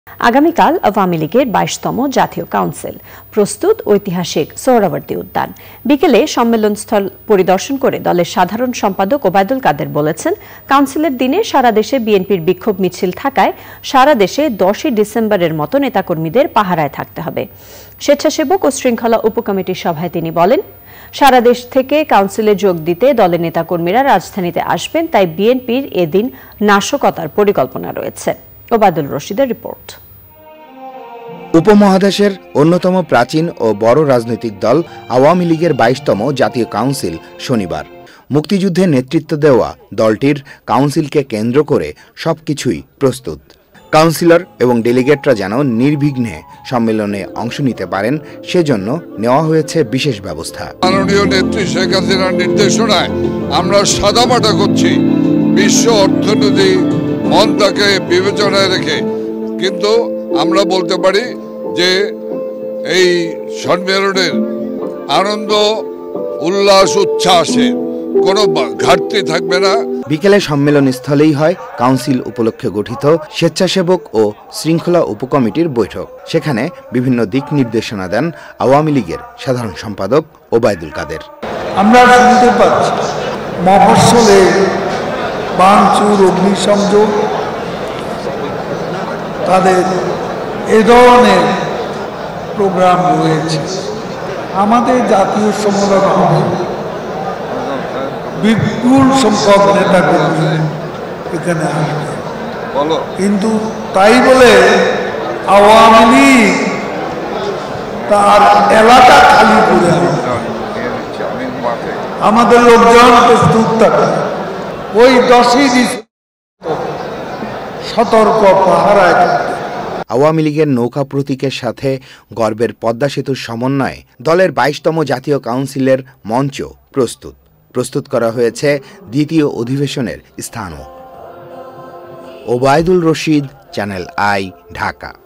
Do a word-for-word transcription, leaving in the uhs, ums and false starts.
আগামীকাল আওয়ামী লীগের বাইশতম জাতীয় কাউন্সিল, প্রস্তুত ঐতিহাসিক সোহরাওয়ার্দী উদ্যান। বিকেলে সম্মেলনস্থল পরিদর্শন করে দলের সাধারণ সম্পাদক ওবায়দুল কাদের বলেছেন, কাউন্সিলের দিনে সারা দেশে বিএনপির বিক্ষোভ মিছিল থাকায় সারা দেশে দশই ডিসেম্বরের মতো নেতাকর্মীদের পাহারায় থাকতে হবে। স্বেচ্ছাসেবক ও শৃঙ্খলা উপকমিটির সভায় তিনি বলেন, সারা দেশ থেকে কাউন্সিলে যোগ দিতে দলের নেতাকর্মীরা রাজধানীতে আসবেন, তাই বিএনপির এদিন নাশকতার পরিকল্পনা রয়েছে। ওবায়দুল রশিদের রিপোর্ট। উপমহাদেশের অন্যতম প্রাচীন ও বড় রাজনৈতিক দল আওয়ামী লীগের বাইশতম জাতীয় কাউন্সিল শনিবার। মুক্তিযুদ্ধে নেতৃত্ব দেওয়া দলটির কাউন্সিলকে কেন্দ্র করে সবকিছুই প্রস্তুত। কাউন্সিলর এবং ডেলিগেটরা যেন নির্বিঘ্নে সম্মেলনে অংশ নিতে পারেন, সেজন্য নেওয়া হয়েছে বিশেষ ব্যবস্থা। মাননীয় নেত্রী শেখ হাসিনার নির্দেশনায় আমরা সাদামাটা করছি বিশ্ব অর্থনীতি মন্দাকে বিবেচনায় রেখে, কিন্তু আমরা বলতে পারি যে এই সম্মেলনের আনন্দ উল্লাস উচ্ছ্বাসে কোনো ঘাটতি থাকবে না। বিকেলে সম্মেলনস্থলেই হয় কাউন্সিল উপলক্ষে গঠিত স্বেচ্ছাসেবক ও শৃঙ্খলা উপকমিটির বৈঠক। সেখানে বিভিন্ন দিক নির্দেশনা দেন আওয়ামী লীগের সাধারণ সম্পাদক ওবায়দুল কাদের। আমরা শুনতে পাচ্ছি মফস্বলে বানচুর, অগ্নিসংযোগ, তাদের এ ধরনের প্রোগ্রাম রয়েছে। আমাদের জাতীয় সম্মেলন হবে, বিপুল সংখ্যক নেতাকর্মী এখানে আসবে, কিন্তু তাই বলে আওয়ামী লীগ তার এলাকা খালি করে আমাদের লোকজন প্রস্তুত থাকে ওই দশই ডিসেম্বর সতর্ক পাহারায়। আওয়ামী লীগের নৌকা প্রতীকের সাথে গর্বের পদ্মা সেতুর সমন্বয়ে দলের বাইশতম জাতীয় কাউন্সিলের মঞ্চ প্রস্তুত প্রস্তুত করা হয়েছে দ্বিতীয় অধিবেশনের স্থানও। Obaidul Rashid, channel I, Dhaka.